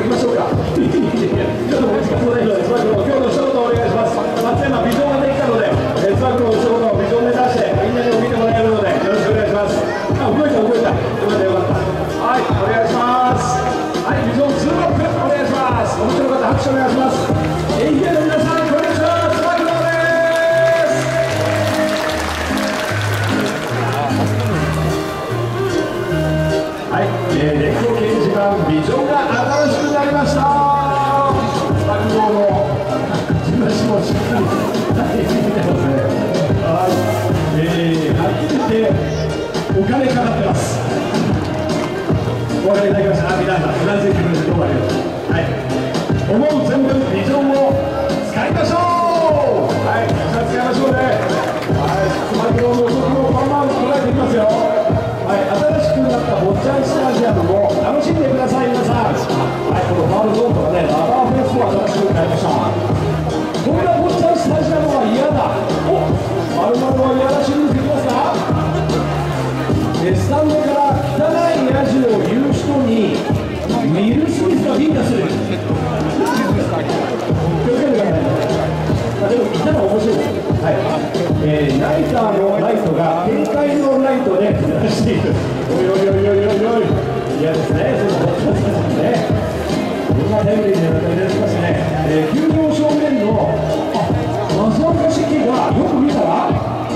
きましょうか。ちょっともう一度今日の一言お願いします。松山ビジョンができたので、つば九郎の一言をビジョンで出してみんなにも見てもらえるのでよろしくお願いします。あ、動いたよかったよかった。はい、お願いします。はい、ビジョン2バックお願いします。お持ちの方拍手お願いします。愛媛の皆さんこんにちは、つば九郎です。はい、電光掲示板ビジョンが新しくなりました。つば九郎の話もしっかり見てますね。はい、初めてお金かかってます。お分かりいただきました。皆さんうなずいてくれてどうもありがとう。はい、思う存分ビジョンを使いましょう。はい、たくさん使いましょうね。はい、つば九郎の動きもバンバン捉えていきますよ。はい、新しくなった坊ちゃんスタジアムも楽しんでください皆さん。はい、このファウルゾーンとかね、ラバーフェンスも新しくなりました。こんな坊ちゃんスタジアムは嫌だ。お、丸々は嫌らしいんできますか。スタンドから汚いヤジを言う人にウィル・スミスがビンタする。気をつけてください。でもいたら面白いです。はい、ナイターのライトが展開のライトで照らしている。おいおいおいおいおいおい、嫌ですね。そのね、こんなタイムリーな形でしますね。球場正面の松岡式がよく見たら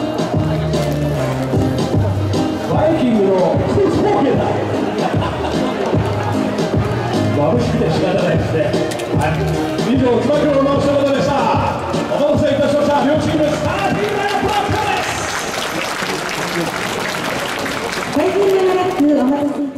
バイキングのクースボーゲだ。眩しくて仕方ないですね。はい、以上つば九郎の一言でした。お待たせいたしました。両チームスターティングラインアップです。 最近のラップお待たせ